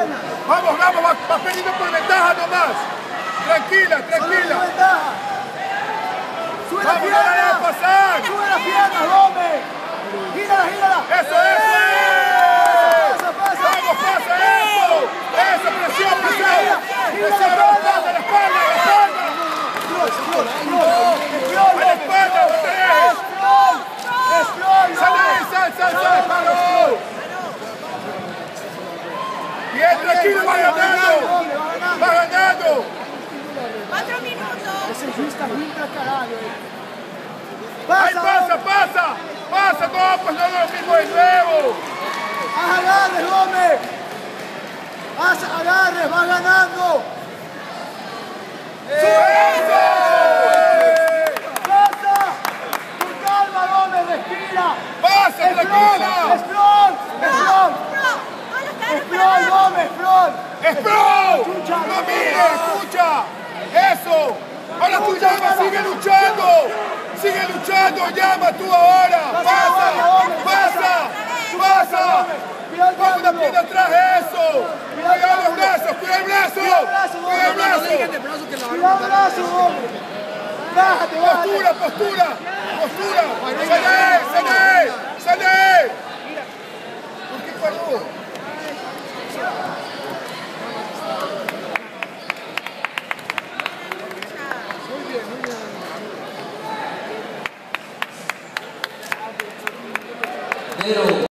Vamos, va perdiendo por ventaja nomás. Tranquila. Sube la Vamos, pierna. no la dejes pasar. Sube la pierna, Gómez. Gírala. Eso. Pasa. Vamos, pasa eso. Eso, presión. Gira Presión, la espalda. A la espalda, no te dejes. Sal ahí, paró. Bien, tranquilo, va ganando. 4 minutos. Ese juiz está bien cagado. Ahí pasa, no, pues no lo mismo de nuevo. Haz agarres, Gómez. Haz agarres, va ganando. ¡Eso! ¡Pasa! Con calma, Gómez, respira. ¡Pasa, tranquila! ¡Explón, Gómez, explón! ¡Explón! ¡No mires, escucha! ¡Eso! Ahora tú llama, sigue luchando, llama tú ahora. ¡Pasa! Pon una pierna atrás, eso. Cuidado los brazos, cuida el brazo. Cuidado el brazo, Gómez. Bájate. Postura. Sale. ¿Por qué paró? Pero